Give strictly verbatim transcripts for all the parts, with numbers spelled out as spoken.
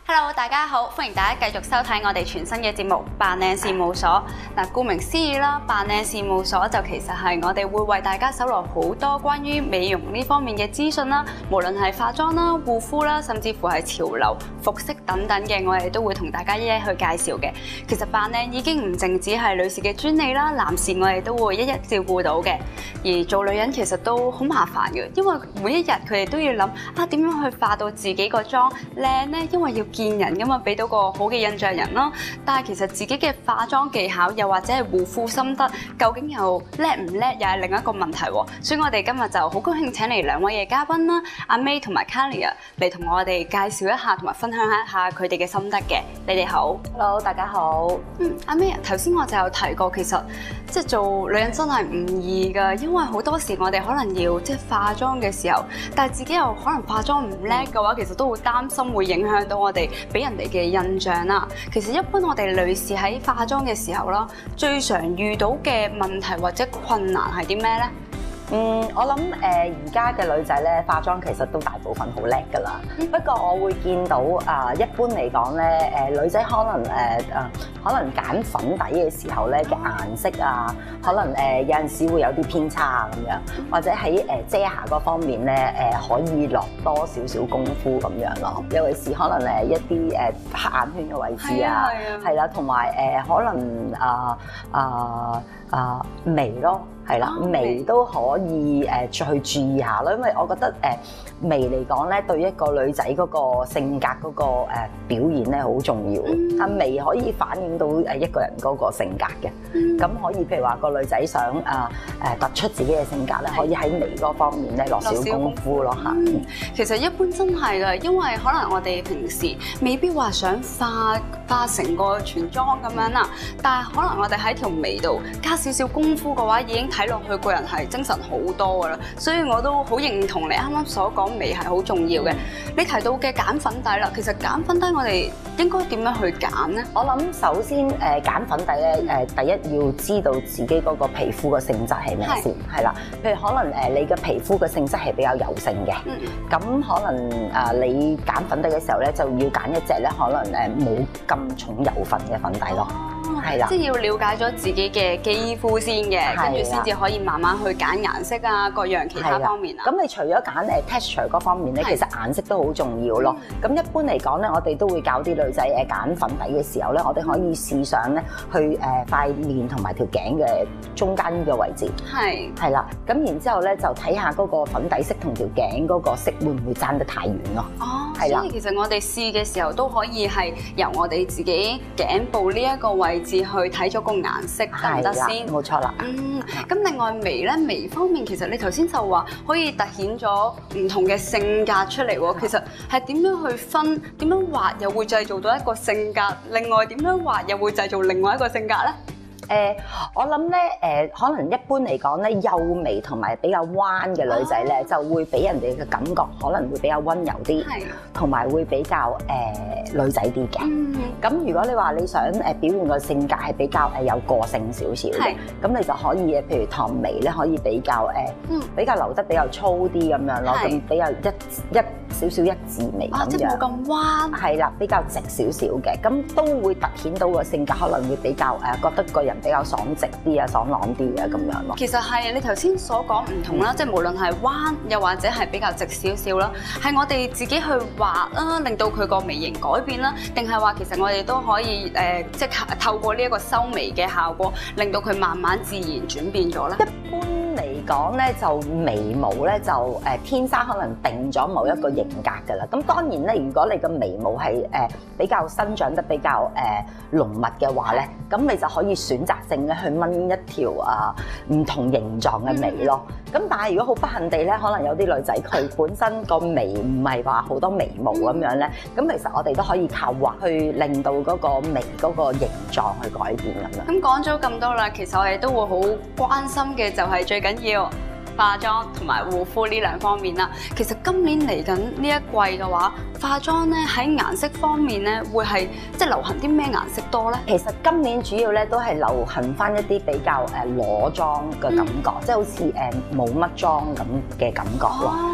Hello， 大家好，歡迎大家繼續收睇我哋全新嘅節目《扮靚事務所》。嗱，顧名思義啦，扮靚事務所就其實係我哋會為大家搜羅好多關於美容呢方面嘅資訊啦，無論係化妝啦、護膚啦，甚至乎係潮流、服飾等等嘅，我哋都會同大家一一去介紹嘅。其實扮靚已經唔淨止係女士嘅專利啦，男士我哋都會一一照顧到嘅。而做女人其實都好麻煩嘅，因為每一日佢哋都要諗啊點樣去化到自己個妝靚呢？因為要見人㗎嘛，俾到個好嘅印象人咯。但係其實自己嘅化妝技巧又或者係護膚心得，究竟又叻唔叻，又係另一個問題喎。所以我哋今日就好高興請嚟兩位嘅嘉賓啦，阿 May 同埋 Kalia 嚟同我哋介紹一下同埋分享一下佢哋嘅心得嘅。你哋好 ，Hello， 大家好。 嗯，阿 May 頭先我就有提過，其實即係做女人真係唔易㗎，因為好多時我哋可能要即係化妝嘅時候，但係自己又可能化妝唔叻嘅話，其實都會擔心會影響到我哋俾人哋嘅印象啦。其實一般我哋女士喺化妝嘅時候啦，最常遇到嘅問題或者困難係啲咩咧？ 嗯，我諗誒而家嘅女仔咧化妝其實都大部分好叻㗎啦。嗯、不過我會見到啊、呃，一般嚟講咧，誒、呃、女仔可能誒誒、呃、可能揀粉底嘅時候咧嘅顏色啊，可能誒、呃、有陣時會有啲偏差啊咁樣，或者喺誒、呃、遮瑕嗰方面咧誒、呃、可以落多少少功夫咁樣咯。尤其是可能誒一啲誒黑眼圈嘅位置啊，係啦，同埋誒可能啊啊啊眉咯。係啦，眉都可以誒再去注意下咯，因為我覺得誒眉嚟講咧，對一個女仔嗰個性格嗰個誒表現咧好重要。啊，眉可以反映到誒一個人嗰個性格嘅。咁可以譬如話個女仔想啊誒突出自己嘅性格咧，可以喺眉嗰方面咧落少功夫咯嚇。 其實一般真係㗎，因為可能我哋平時未必話想化化成個全妝咁樣啦，但係可能我哋喺條眉度加少少功夫嘅話，已經睇落去個人係精神好多噶啦，所以我都好認同你啱啱所講眉係好重要嘅。你提到嘅揀粉底啦，其實揀粉底我哋應該點樣去揀呢？ 我諗首先誒揀粉底咧誒，第一要知道自己嗰個皮膚嘅性質係咩先，係啦。譬如可能誒你嘅皮膚嘅性質係比較油性嘅，咁、嗯、可能誒你揀粉底嘅時候咧，就要揀一隻咧可能誒冇咁重油分嘅粉底咯。係啦，即係要了解咗自己嘅肌膚先嘅，跟住先至可以慢慢去揀顏色啊，各樣其他方面啊。 咁你除咗揀誒 texture 嗰方面咧，其實顏色都好重要咯。咁一般嚟講咧，我哋都會教啲女仔誒揀粉底嘅時候咧，我哋可以試上咧去誒塊面同埋條頸嘅中間呢個位置。係係啦，咁然之後咧就睇下嗰個粉底色同條頸嗰個色會唔會爭得太遠咯。 哦，係啦。所以其實我哋試嘅時候都可以係由我哋自己頸部呢一個位置去睇咗個顏色得唔得先？ 冇錯啦。 嗯，咁另外眉咧，眉方面其實你頭先就話可以突顯咗唔同嘅性格出嚟喎。其實係點樣去分？點樣畫又會製造到一個性格？另外點樣畫又會製造另外一個性格咧？ 誒、呃，我諗咧，誒、呃，可能一般嚟講咧，幼眉同埋比較彎嘅女仔咧，就會俾人哋嘅感覺可能會比較溫柔啲，同埋會比較誒、呃、女仔啲嘅。咁、嗯、如果你話你想誒表現個性格係比較誒有個性少少嘅，咁你就可以誒，譬如唐眉咧，可以比較誒，呃嗯、比較留得比較粗啲咁樣咯，咁比較一一少少一字眉咁樣，即係冇咁彎，係啦，比較直少少嘅，咁都會突顯到個性格可能會比較誒覺得個人比較爽直啲啊，爽朗啲啊咁樣咯。 其實係你頭先所講唔同啦，嗯、即係無論係彎又或者係比較直少少啦，係我哋自己去畫啦，令到佢個眉形改變啦，定係話其實我哋都可以誒、呃，即係透過呢一個修眉嘅效果，令到佢慢慢自然轉變咗咧。 一般嚟講咧，就眉毛咧就誒、呃、天生可能定咗某一個型格㗎啦。咁、嗯、當然咧，如果你個眉毛係誒、呃、比較生長得比較誒、呃、濃密嘅話咧，咁你就可以選擇性咧去掹一條啊唔同形狀嘅眉咯。咁、嗯、但係如果好不幸地咧，可能有啲女仔佢本身個眉唔係話好多眉毛咁樣咧，咁、嗯、其實我哋都可以靠畫去令到嗰個眉嗰個形狀去改變咁樣。 咁講咗咁多啦，其實我哋都會好關心嘅就係最緊要化妝同埋護膚呢兩方面啦。其實今年嚟緊呢一季嘅話，化妝咧喺顏色方面咧會係即係流行啲咩顏色多咧？ 其實今年主要咧都係流行翻一啲比較誒裸妝嘅感覺，嗯、即係好似誒冇乜妝咁嘅感覺咯。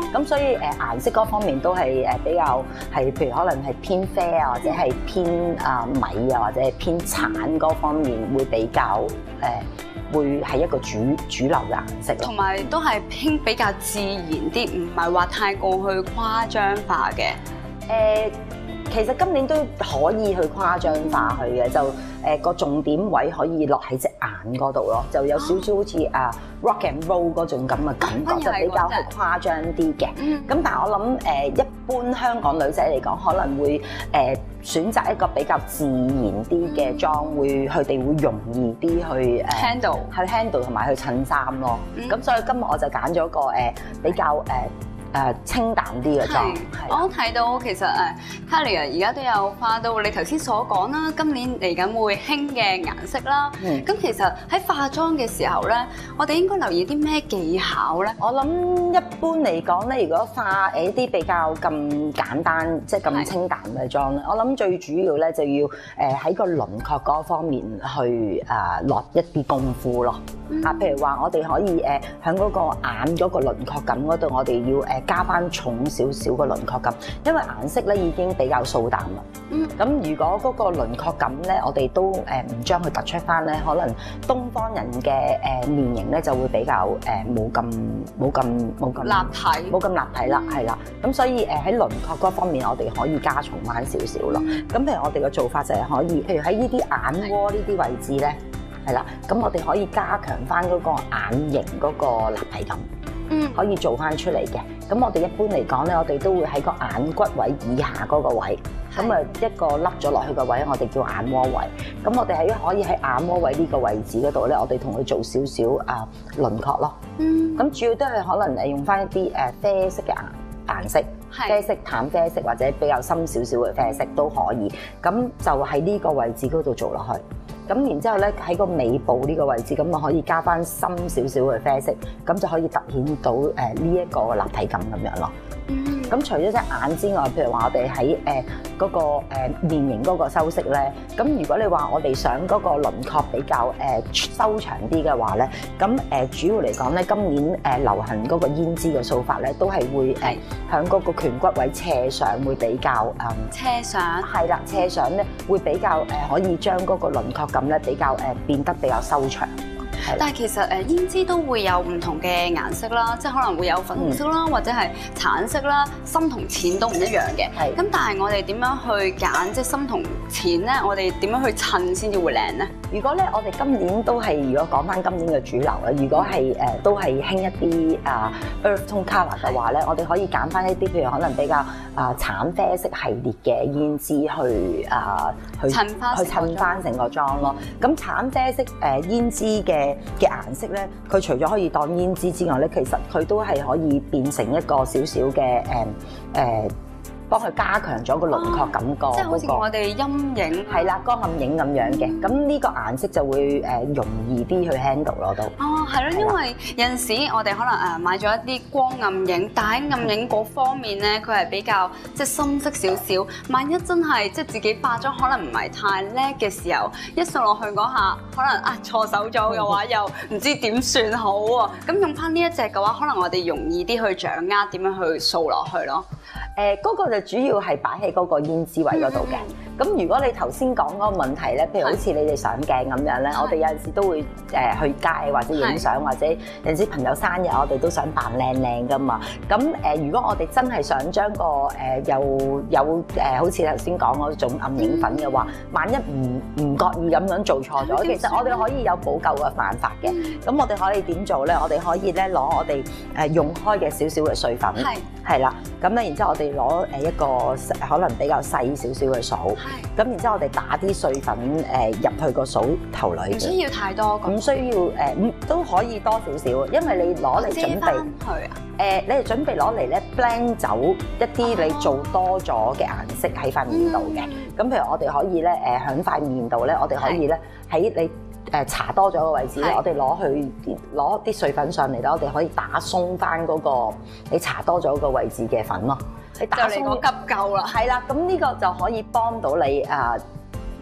咁所以誒顏色嗰方面都係誒比較係，譬如可能係偏啡啊，或者係偏啊米啊，或者係偏橙嗰方面會比較誒，會係一個主主流嘅顏色咯。 同埋都係偏比較自然啲，唔係話太過去誇張化嘅。 誒，其實今年都可以去誇張化佢嘅，就誒個重點位可以落喺隻眼嗰度咯，就有少少好似啊 rock and roll 嗰種咁嘅感覺，就比較係誇張啲嘅。咁但係我諗誒，一般香港女仔嚟講，可能會誒選擇一個比較自然啲嘅妝，會佢哋會容易啲去誒 handle 去 handle 同埋去襯衫咯。咁所以今日我就揀咗個誒比較誒。誒清淡啲嘅妝， 我睇到其實誒 Kylie 啊，而家都有化到你頭先所講啦，今年嚟緊會興嘅顏色啦。咁、嗯、其實喺化妝嘅時候咧，我哋應該留意啲咩技巧咧？ 我諗一般嚟講咧，如果化誒啲比較咁簡單，即係咁清淡嘅妝咧，我諗最主要咧就要誒喺個輪廓嗰方面去誒落一啲功夫咯。啊、嗯，譬如話我哋可以誒喺嗰個眼嗰個輪廓感嗰度，我哋要誒加翻重少少個輪廓感，因為顏色咧已經比較素淡啦。嗯。咁如果嗰個輪廓感咧，我哋都誒唔將佢突出翻咧，可能東方人嘅誒面型咧就會比較誒冇咁冇咁冇咁立體，冇咁立體啦，係啦。咁所以誒喺輪廓嗰方面，我哋可以加重翻少少咯。咁譬如我哋嘅做法就係可以，譬如喺呢啲眼窩呢啲位置咧。係啦，咁我哋可以加強翻嗰個眼型嗰個立體感，嗯，可以做翻出嚟嘅。咁我哋一般嚟講咧，我哋都會喺個眼骨位以下嗰個位，咁啊一個凹咗落去嘅位，我哋叫眼窩位。咁我哋喺可以喺眼窩位呢個位置嗰度咧，我哋同佢做少少啊輪廓咯。嗯，咁主要都係可能誒用翻一啲誒啡色嘅顏顏色，啡色、淡啡色或者比較深少少嘅啡色都可以。咁就喺呢個位置嗰度做落去。咁然之後咧，喺個尾部呢個位置，咁啊可以加翻深少少嘅啡色，咁就可以凸顯到誒呢一個立體感咁樣咯。嗯。咁除咗隻眼之外，譬如話我哋喺誒嗰個誒面型嗰個修飾咧，咁如果你話我哋想嗰個輪廓比較誒修長啲嘅話咧，咁誒主要嚟講咧，今年誒流行嗰個胭脂嘅掃法咧，都係會誒響嗰個顴骨位斜上會比較誒斜上係啦，斜上咧會比較誒可以將嗰個輪廓感咧比較誒變得比較修長。 但係其實誒胭脂都會有唔同嘅顏色啦，即係可能會有粉紅色啦，嗯、或者係橙色啦，深同淺都唔一樣嘅。係。咁但係我哋點樣去揀即係深同淺咧？我哋點樣去襯先至會靚咧？ 如果咧，我哋今年都係如果講翻今年嘅主流啦，如果係誒、呃、都係興一啲啊 earth tone colour 嘅話咧，我哋可以揀翻一啲譬如可能比較啊橙啡色系列嘅胭脂去啊去襯翻去襯翻成個妝咯。咁橙啡色誒胭脂嘅嘅顏色咧，佢除咗可以當胭脂之外咧，其實佢都係可以變成一個少少嘅誒誒，幫佢加強咗個輪廓感覺、嗰個。 即係好似我哋陰影係啦，光暗影咁樣嘅。咁呢、嗯、個顏色就會誒容易啲去 handle 咯都。 哦，係咯，因為有陣時我哋可能誒買咗一啲光暗影，但喺暗影嗰方面咧，佢係比較即係深色少少。萬一真係即係自己化妝可能唔係太叻嘅時候，一掃落去嗰下，可能啊錯手咗嘅話，又唔知點算好喎。咁用翻呢一隻嘅話，可能我哋容易啲去掌握點樣去掃落去咯。 誒、呃，嗰、那個就主要係擺喺嗰個胭脂位嗰度嘅。咁、嗯、如果你頭先講嗰個問題咧，譬如好似你哋上鏡咁樣咧，我哋有陣時都會誒去街或者影相，或者有陣時朋友生日，我哋都想扮靚靚噶嘛。咁誒、呃，如果我哋真係想將個誒、呃、有有誒、呃，好似頭先講嗰種暗影粉嘅話，嗯、萬一唔唔覺意咁樣做錯咗，其實我哋可以有補救嘅辦法嘅。咁、嗯、我哋可以點做咧？我哋可以咧攞我哋誒用開嘅少少嘅碎粉，係係啦。咁咧，然之後我哋攞誒一個可能比較細少少嘅掃，咁然之後我哋打啲碎粉誒入去個掃頭裏， 唔需要太多， 唔需要誒，都可以多少少，因為你攞嚟準備去啊。 誒，你係準備攞嚟咧 blend 走一啲你做多咗嘅顏色喺塊面度嘅。咁譬如我哋可以咧誒喺塊面度咧，我哋可以咧喺你誒搽多咗嘅位置咧，我哋攞去攞啲碎粉上嚟咧，我哋可以打鬆翻嗰個你搽多咗個位置嘅粉咯。你打鬆就嚟個急救啦， 係啦，咁呢個就可以幫到你啊，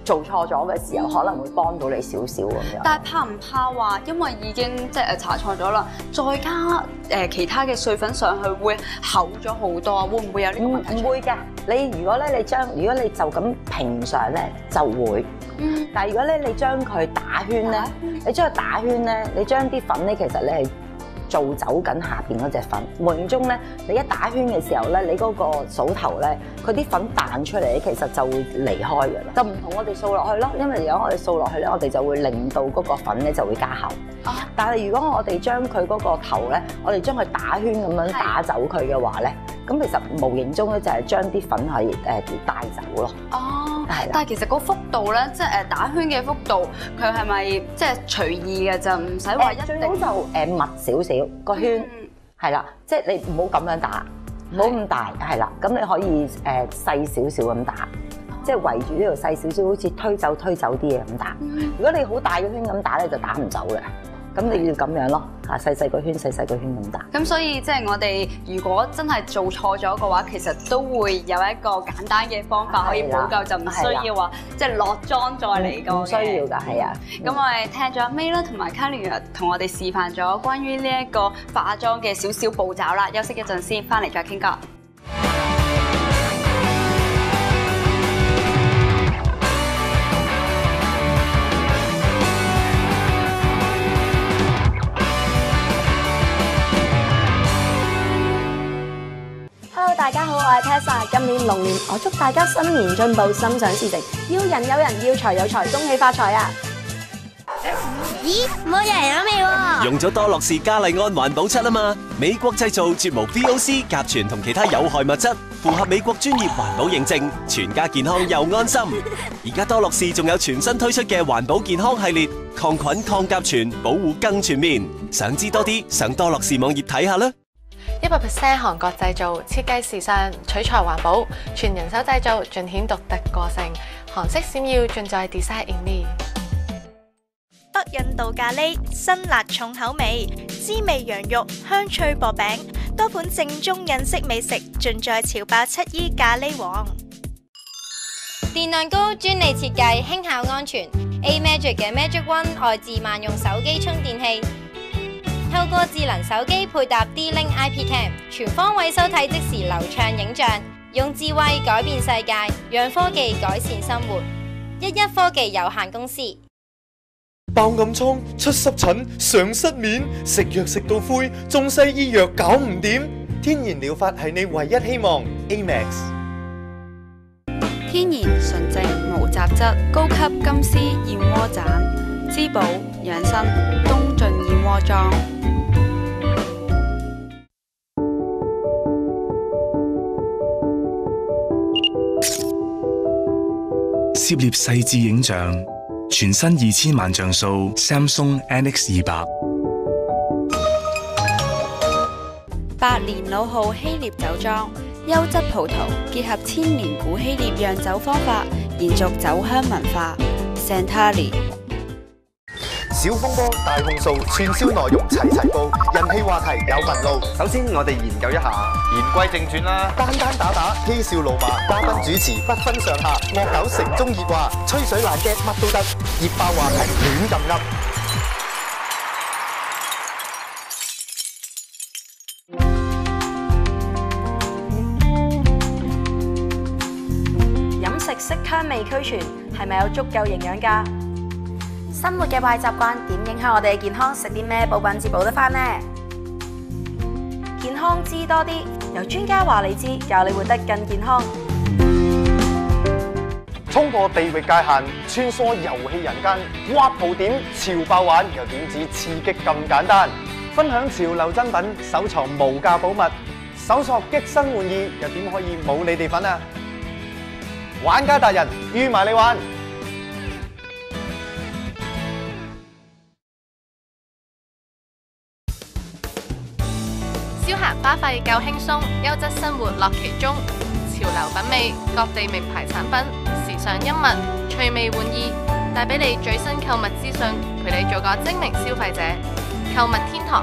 做錯咗嘅時候，可能會幫到你少少咁樣。 但係怕唔怕話，因為已經即係誒搽錯咗啦，再加誒、呃、其他嘅碎粉上去會厚咗好多啊？會唔會有呢個問題？ 唔會嘅，你如果咧你將如果你就咁平常咧就會，嗯、但係如果咧你將佢打圈咧，你將佢打圈咧，你將啲粉咧其實你係做走緊下邊嗰隻粉，無形中咧你一打圈嘅時候咧，你嗰個掃頭咧，佢啲粉彈出嚟，其實就會離開㗎啦，就唔同我哋掃落去咯。因為如果我哋掃落去咧，我哋就會令到嗰個粉咧就會加厚。啊、但係如果我哋將佢嗰個頭咧，我哋將佢打圈咁樣打走佢嘅話咧，咁其實無形中咧就係將啲粉係誒帶走咯。哦，係。 但係其實個幅度咧，即係誒打圈嘅幅度，佢係咪即係隨意嘅就唔使話一定？ 最好就誒密少少個圈，係啦、嗯，即係你唔好咁樣打，唔好咁大，係啦，咁你可以誒細少少咁打。即係圍住呢度細少少，好似推走推走啲嘢咁打。如果你好大個圈咁打咧，就打唔走嘅。咁你要咁樣咯，嚇細細個圈細細個圈咁打。 咁所以即係我哋如果真係做錯咗嘅話，其實都會有一個簡單嘅方法可以補救，就唔需要話即係落妝再嚟過嘅。唔需要㗎，係啊。咁我哋聽咗 May 啦，同埋 Carly 同我哋示範咗關於呢一個化妝嘅少少步驟啦。休息一陣先，翻嚟再傾過。 大家好，我係 Tessa。今年龍年，我祝大家新年進步，心想事成，要人有人，要財有財，恭喜發財啊！ 咦，冇人有味喎！ 用咗多樂士嘉麗安環保漆啊嘛，美國製造，絕無 V O C、甲醛同其他有害物質，符合美國專業環保認證，全家健康又安心。而家多樂士仲有全新推出嘅環保健康系列，抗菌、抗甲醛，保護更全面。想知多啲，上多樂士網頁睇下啦。 一百 percent 韓國製造，設計時尚，取材環保，全人手製造，盡顯獨特個性。韓式閃耀盡在 Design in Me。 北印度咖喱，辛辣重口味，滋味羊肉，香脆薄餅，多款正宗印式美食盡在潮爆七衣咖喱王。 電量高，專利設計，輕巧安全。A Magic 嘅 Magic One 外置萬用手機充電器。透過智能手機配搭 D-Link I P Cam， 全方位收睇即時流暢影像，用智慧改變世界，讓科技改善生活。一一科技有限公司。 爆暗瘡、出濕疹、上失眠，食藥食到灰，中西醫藥搞唔掂，天然療法係你唯一希望。A Max。 天然純正無雜質，高級金絲燕窩盞，滋補養生，東晉燕窩莊。 涉獵細緻影像，全新二千萬像素 Samsung N X 二百。 百年老號希臘酒莊，優質葡萄結合千年古希臘釀酒方法，延續酒香文化。Santali。 小風波、大控訴，串燒內容齊齊報，人氣話題有紋路。首先，我哋研究一下，言歸正傳啦。單單打打，嬉笑怒罵，嘉賓主持不分上下，惡搞城中熱話，吹水爛嘅乜都得，熱爆話題亂咁噏。 飲食色香味俱全，係咪有足夠營養㗎？生活嘅壞習慣點影響我哋嘅健康？食啲咩補品至補得返呢？健康知多啲，由專家話你知，教你活得更健康。 衝破地域界限，穿梭遊戲人間，挖蒲點潮爆玩，又點止刺激咁簡單？分享潮流珍品，收藏無價寶物，搜索激新玩意，又點可以冇你哋份啊？玩家達人預埋你玩。 消閒花費夠輕鬆，優質生活樂其中。潮流品味，各地名牌產品，時尚音物，趣味玩意，帶俾你最新購物資訊，陪你做個精明消費者。購物天堂。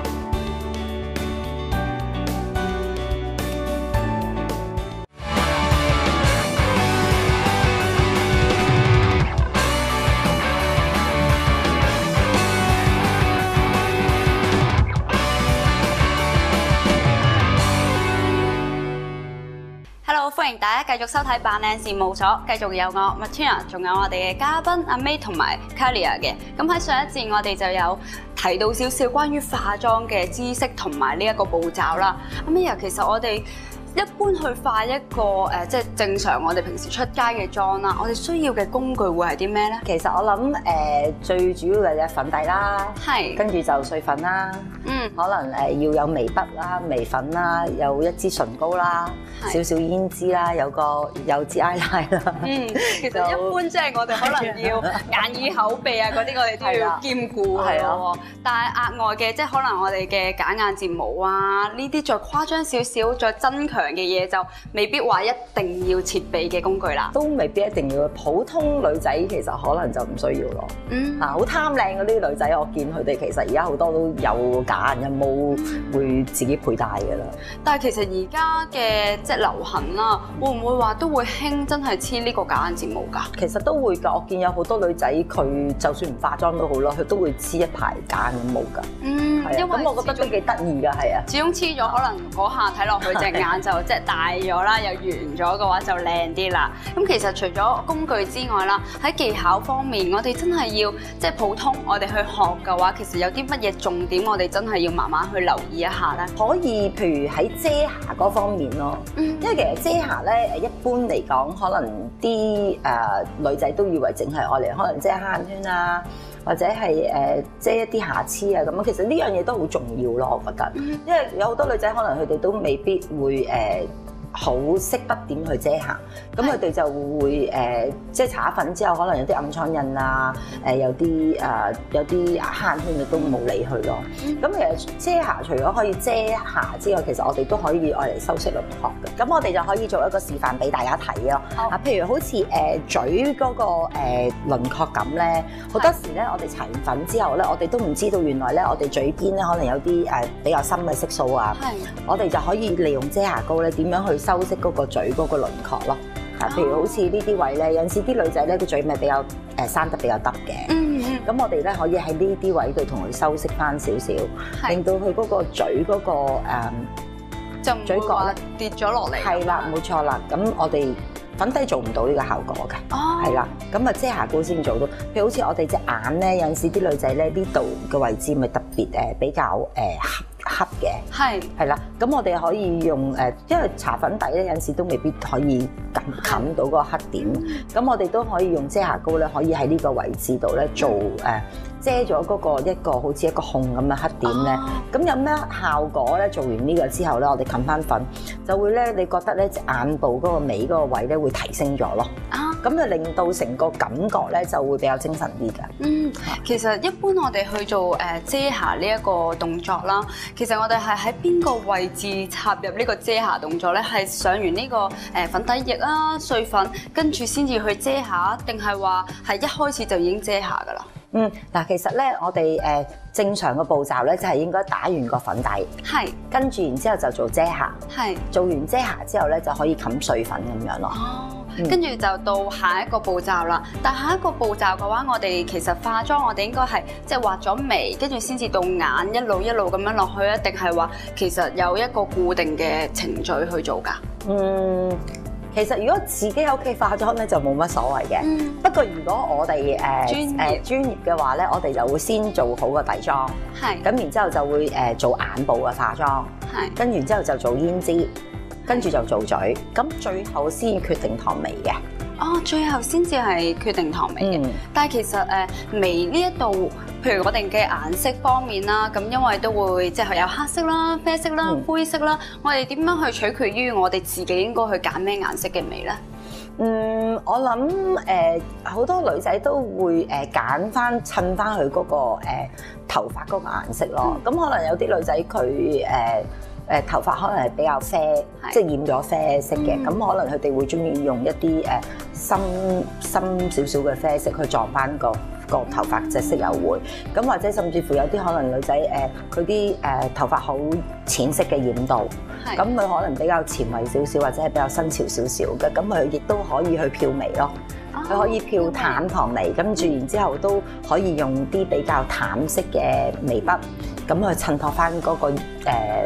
Hello， 歡迎大家繼續收睇扮靚事務所，繼續有我 Martina， 仲有我哋嘅嘉賓阿 May 同埋 Kalia 嘅。咁喺上一節我哋就有提到少少關於化妝嘅知識同埋呢一個步驟啦。阿 May 啊，其實我哋一般去化一個誒、呃，即係正常我哋平時出街嘅妝啦，我哋需要嘅工具會係啲咩咧？ 其實我諗誒、呃、最主要嘅粉底啦， 係，跟住就碎粉啦， 嗯， 可能誒要有眉筆啦、眉粉啦，有一支唇膏啦，少少胭脂啦，有個有支 eyeliner 啦。 嗯，其實一般即係我哋可能要眼耳口鼻啊嗰啲，我哋都要兼顧嘅喎。但係額外嘅，即係可能我哋嘅假眼睫毛啊，呢啲再誇張少少，再增強嘅嘢就未必話一定要設備嘅工具啦， 都未必一定要。普通女仔其實可能就唔需要咯。嗯，啊好貪靚嗰啲女仔，我見佢哋其實而家好多都有假眼有冇會自己佩戴嘅啦。 但係其實而家嘅即係流行啦，會唔會話都會興真係黐呢個假眼睫毛㗎？ 其實都會㗎，我見有好多女仔佢就算唔化妝都好啦，佢都會黐一排假眼毛㗎。 嗯，因為咁我覺得都幾得意㗎，係啊。 始終黐咗，可能嗰下睇落去隻眼就即係大咗啦，又圓咗嘅話就靚啲啦。咁其實除咗工具之外啦，喺技巧方面，我哋真係要即係普通我哋去學嘅話，其實有啲乜嘢重點我哋真係要慢慢去留意一下咧。 可以，譬如喺遮瑕嗰方面咯，嗯、因為其實遮瑕咧誒一般嚟講，可能啲誒、呃、女仔都以為淨係愛嚟可能遮黑眼圈啊，或者係誒遮一啲瑕疵啊咁啊。其實呢樣嘢都好重要咯，我覺得，嗯、因為有好多女仔可能佢哋都未必會誒。呃好識得點去遮瑕，咁佢哋就會誒、呃，即係搽粉之後，可能有啲暗瘡印啊，誒、呃、有啲誒、呃、有啲黑眼圈你都冇理佢咯。咁、嗯、其實遮瑕除咗可以遮瑕之外，其實我哋都可以愛嚟修飾輪廓嘅。咁我哋就可以做一個示範俾大家睇咯。啊、哦，譬如好似誒、呃、嘴嗰、那個誒、呃、輪廓感咧，好多時咧我哋搽完粉之後咧，我哋都唔知道原來咧我哋嘴邊咧可能有啲誒比較深嘅色素啊。係，我哋就可以利用遮瑕膏咧點樣去修飾嗰個嘴嗰個輪廓咯，啊，譬如好似呢啲位咧，有陣時啲女仔咧個嘴咪比較誒生得比較耷嘅，嗯嗯，咁我哋咧可以喺呢啲位度同佢修飾翻少少，令到佢嗰個嘴嗰個誒嘴角咧跌咗落嚟， 係啦，冇錯啦，咁我哋粉底做唔到呢個效果嘅，哦，係啦，咁啊遮瑕膏先做到，譬如好似我哋隻眼咧，有陣時啲女仔咧呢度嘅位置咪特別誒比較誒黑。黑嘅，係係啦，咁我哋可以用誒，因為搽粉底咧有陣時都未必可以冚冚到嗰個黑點，咁我哋都可以用遮瑕膏咧，可以喺呢個位置度咧做誒遮咗嗰個一個好似一個孔咁嘅黑點咧，咁有咩效果咧？做完呢個之後咧，我哋冚翻粉，就會咧，你覺得咧隻眼部嗰個尾嗰個位咧會提升咗咯，啊，咁就令到成個感覺咧就會比較精神啲嘅。嗯， 其實一般我哋去做誒遮瑕呢一個動作啦。其實我哋係喺邊個位置插入呢個遮瑕動作咧？係上完呢個誒粉底液啊、碎粉，跟住先至去遮瑕，定係話係一開始就已經遮瑕噶啦？ 嗯，嗱，其實咧，我哋誒正常嘅步驟咧，就係應該打完個粉底，係，跟住然之後就做遮瑕，係，做完遮瑕之後咧就可以冚碎粉咁樣咯。哦。跟住就到下一個步驟啦。但下一個步驟嘅話，我哋其實化妝，我哋應該係即係畫咗眉，跟住先至到眼，一路一路咁樣落去啊？定係話其實有一個固定嘅程序去做㗎？嗯， 其實如果自己喺屋企化妝咧，就冇乜所謂嘅。嗯、不過如果我哋誒誒專業嘅話咧，我哋就會先做好個底妝，係，咁然之後就會誒做眼部嘅化妝，係，跟住然之後就做胭脂。跟住就做嘴，咁最後先決定唐眉嘅。 哦，最後先至係決定唐眉嘅。嗯、但係其實誒眉呢一度，譬如我哋嘅顏色方面啦，咁因為都會即係有黑色啦、啡色啦、灰色啦，嗯、我哋點樣去取決於我哋自己應該去揀咩顏色嘅眉咧？ 嗯，我諗誒好多女仔都會誒揀翻襯翻佢嗰個誒、呃、頭髮嗰個顏色咯。咁、嗯、可能有啲女仔佢誒。呃誒頭髮可能係比較啡，即係染咗啡色嘅，咁、嗯、可能佢哋會中意用一啲誒深深少少嘅啡色去撞翻個個頭髮隻色又會，咁或者甚至乎有啲可能女仔誒佢啲誒頭髮好淺色嘅染度，咁佢可能比較前衞少少或者係比較新潮少少嘅，咁佢亦都可以去漂眉咯。佢、哦、可以漂淡唐眉，跟住然之後都可以用啲比較淡色嘅眉筆，咁去襯托翻嗰個誒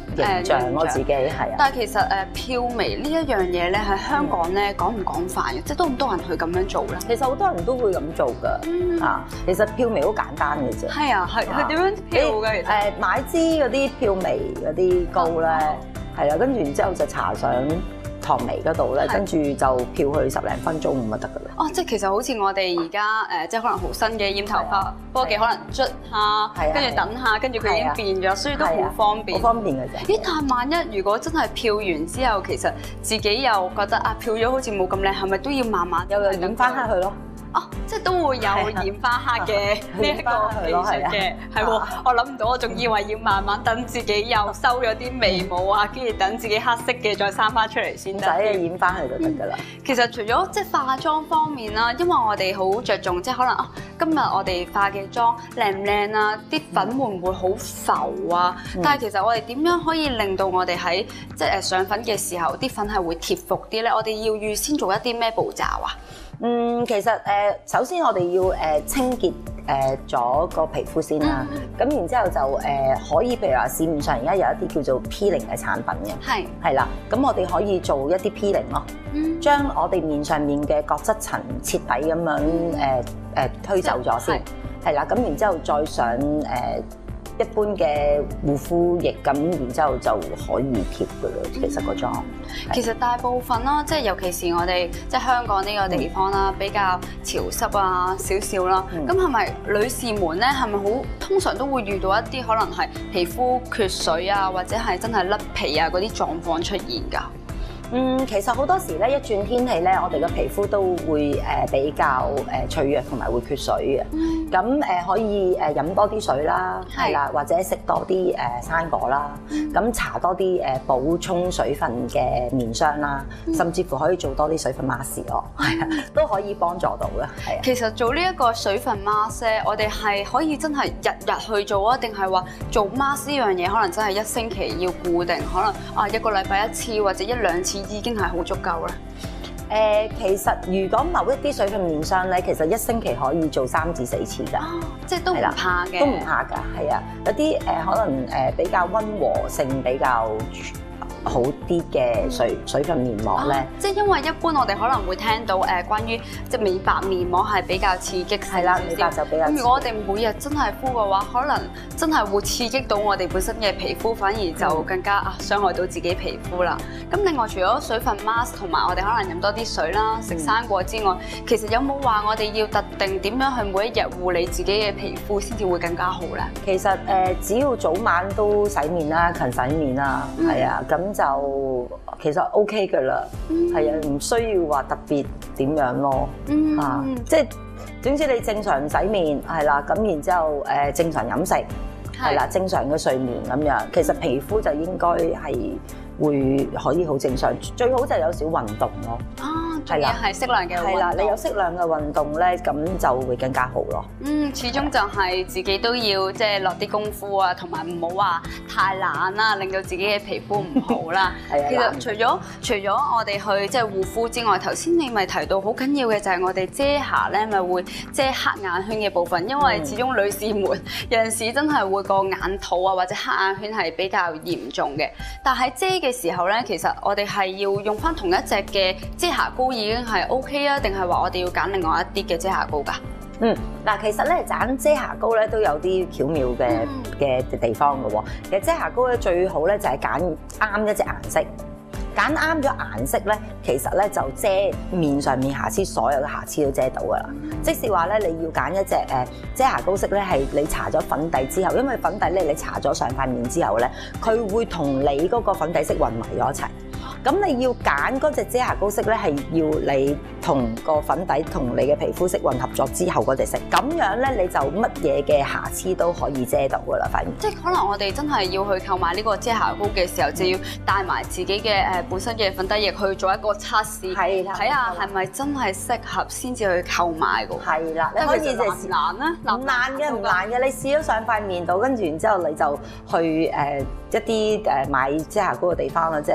形象咯，自己係啊。 但係其實誒漂眉呢一樣嘢咧，喺香港咧廣唔廣泛嘅？即係多唔多人去咁樣做咧？ 其實好多人都會咁做㗎，啊，其實漂眉好簡單嘅啫。 係啊，係係點樣漂嘅？其實誒買支嗰啲漂眉嗰啲膏咧，係啦，跟住然之後就搽上唐眉嗰度咧，跟住就漂佢十零分鐘咁就得㗎啦。 哦，即係其實好似我哋而家誒，即係可能好新嘅染頭髮科技，可能捽下，跟住等下，跟住佢已經變咗，所以都好方便。 好方便嘅啫。 咦？但係萬一如果真係漂完之後，其實自己又覺得啊，漂咗好似冇咁靚，係咪都要慢慢又又染翻黑佢咯？ 哦，即係都會有染翻黑嘅呢一個技術嘅，係喎，我諗唔到，我仲以為要慢慢等自己又收咗啲眉毛啊，跟住等自己黑色嘅再生翻出嚟先得。 唔使染翻佢就得㗎啦。 其實除咗即係化妝方面啦，因為我哋好着重即係可能啊，今日我哋化嘅妝靚唔靚啊，啲粉會唔會好浮啊？但係其實我哋點樣可以令到我哋喺即係誒上粉嘅時候啲粉係會貼服啲咧？我哋要預先做一啲咩步驟啊？ 嗯，其實誒、呃，首先我哋要誒、呃、清潔誒咗個皮膚先啦。咁、嗯、然之後就誒、呃、可以，譬如話市面上而家有一啲叫做 peeling 嘅產品嘅，係係啦。咁我哋可以做一啲 peeling 咯，嗯、將我哋面上面嘅角質層徹底咁樣誒誒、呃、推走咗先，係啦。咁然之後再上誒、呃一般嘅護膚液咁，然之後就可以貼㗎啦。其實個妝， 其實大部分啦，即係尤其是我哋即係香港呢個地方啦，比較潮濕啊少少啦。咁係咪女士們咧係咪好通常都會遇到一啲可能係皮膚缺水啊，或者係真係甩皮啊嗰啲狀況出現㗎？ 嗯，其實好多時咧，一轉天氣咧，我哋嘅皮膚都會誒比較誒脆弱同埋會缺水嘅。咁誒可以誒飲多啲水啦，係啦，或者食多啲誒生果啦。咁搽多啲誒補充水分嘅面霜啦，甚至乎可以做多啲水分 mask 咯，係啊，都可以幫助到嘅。係啊。 其實做呢一個水分 mask 咧，我哋係可以真係日日去做啊，定係話做 mask 呢樣嘢可能真係一星期要固定，可能啊一個禮拜一次或者一兩次已經係好足夠啦。 誒、呃，其實如果某一啲水分面霜咧，其實一星期可以做三至四次㗎、哦， 即係都唔怕嘅， 都唔怕㗎，係啊。有啲誒、呃、可能誒比較溫和性比較好啲嘅水水分面膜咧、啊， 即係因為一般我哋可能會聽到誒關於即係美白面膜係比較刺激， 係啦，美白就比較。咁如果我哋每日真係敷嘅話，可能真係會刺激到我哋本身嘅皮膚，反而就更加啊傷害到自己皮膚啦。咁另外除咗水分 mask 同埋我哋可能飲多啲水啦、食生果之外，嗯、其實有冇話我哋要特定點樣去每一日護理自己嘅皮膚先至會更加好咧？ 其實誒、呃，只要早晚都洗面啦，勤洗面啦，係、嗯、啊，咁就其實 OK 㗎啦，係、嗯、啊，唔需要話特別點樣咯，嗯、啊，即係總之你正常洗面係啦，咁然之後誒、呃、正常飲食係啦，正常嘅睡眠咁樣，其實皮膚就應該係會可以好正常，最好就有少運動咯。 啊，係啦，係適量嘅運動。係啦， 你有適量嘅運動咧，咁就會更加好咯。 嗯，始終就係自己都要即係落啲功夫啊，同埋唔好話太懶啦，令到自己嘅皮膚唔好啦。係啊。其實除咗除咗我哋去即係護膚之外，頭先你咪提到好緊要嘅就係我哋遮瑕咧，咪會遮黑眼圈嘅部分，因為始終女士們有陣時真係會個眼肚啊或者黑眼圈係比較嚴重嘅，但係遮嘅時候咧，其實我哋係要用翻同一隻嘅遮瑕膏已經係 OK 啊，定係話我哋要揀另外一啲嘅遮瑕膏㗎？ 嗯，嗱，其實咧揀遮瑕膏咧都有啲巧妙嘅嘅、嗯、地方嘅喎。其實遮瑕膏咧最好咧就係揀啱一隻顏色，揀啱咗顏色咧，其實咧就遮面上面瑕疵，所有嘅瑕疵都遮到㗎啦。嗯、即是話咧，你要揀一隻誒遮瑕膏色咧，係你搽咗粉底之後，因為粉底咧你搽咗上塊面之後咧，佢會同你嗰個粉底色混埋咗一齊。咁你要揀嗰隻遮瑕膏色咧，係要你同個粉底同你嘅皮膚色混合咗之後嗰隻色，咁樣咧你就乜嘢嘅瑕疵都可以遮到噶啦，反而即係可能我哋真係要去購買呢個遮瑕膏嘅時候，就要帶埋自己嘅誒本身嘅粉底液去做一個測試，係睇下係咪真係適合先至去購買㗎。係啦，你可以就係難啦，唔難嘅唔難嘅，你試咗上塊面度，跟住然之後你就去誒一啲誒買遮瑕膏嘅地方啦，即係。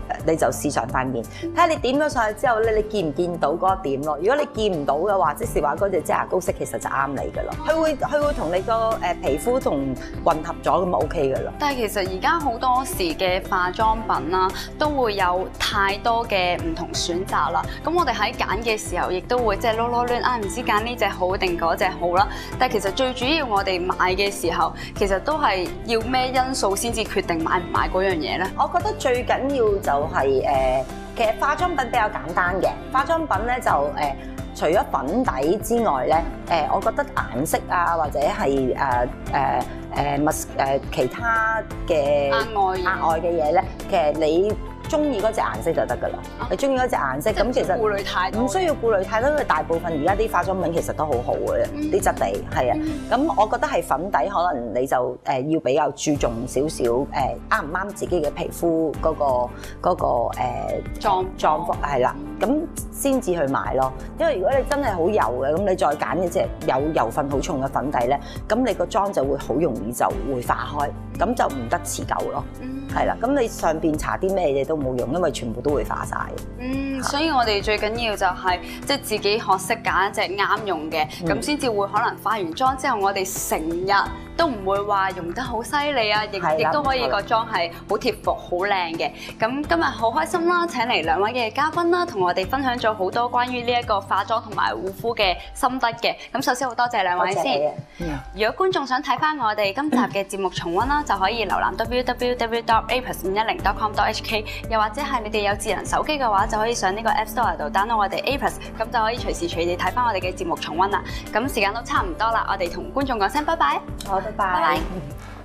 你就試上塊面，睇下你點咗上去之後咧，你見唔見到嗰個點咯？如果你見唔到嘅話，即是話嗰隻遮瑕膏色其實就啱你㗎咯。佢會佢會同你個誒皮膚同混合咗咁就 OK 㗎啦。 但係其實而家好多時嘅化妝品啦，都會有太多嘅唔同選擇啦。咁我哋喺揀嘅時候，亦都會即係囉囉攣啊，唔知揀呢隻好定嗰隻好啦。但係其實最主要我哋買嘅時候，其實都係要咩因素先至決定買唔買嗰樣嘢咧？ 我覺得最緊要就係、是、誒、呃，其實化妝品比較簡單嘅，化妝品咧就誒、呃，除咗粉底之外咧，誒、呃，我覺得顏色啊或者係誒誒誒物誒其他嘅額外額外嘅嘢咧，其實你中意嗰隻顏色就得㗎啦。啊、你中意嗰隻顏色，咁其實顧慮太多， 唔需要顧慮太多，因為大部分而家啲化妝品其實都好好嘅，啲、嗯、質地係啊。咁、嗯、我覺得係粉底，可能你就誒要比較注重少少誒啱唔啱自己嘅皮膚嗰、嗰個嗰、嗰個誒狀狀況係啦，咁先至去買咯。因為如果你真係好油嘅，咁你再揀一隻有油分好重嘅粉底咧，咁你個妝就會好容易就會化開，咁就唔得持久咯。係啦，咁你上邊搽啲咩嘢都冇用，因為全部都會化晒。 嗯，所以我哋最緊要就係即係自己學識揀一隻啱用嘅，咁先至會可能化完妝之後，我哋成日都唔會話用得好犀利啊，亦亦都可以個妝係好貼服、好靚嘅。咁今日好開心啦，請嚟兩位嘅嘉賓啦，同我哋分享咗好多關於呢一個化妝同埋護膚嘅心得嘅。咁首先好多謝兩位先。如果觀眾想睇翻我哋今集嘅節目重溫啦，就可以瀏覽 w w w dot a p e r s 五一零 dot com dot h k， 又或者係你哋有智能手機嘅話，就可以上呢個 App Store 度 download 我哋 A P E R S， 咁就可以隨時隨地睇翻我哋嘅節目重溫啦。咁時間都差唔多啦，我哋同觀眾講聲拜拜。 好，拜拜。 拜拜。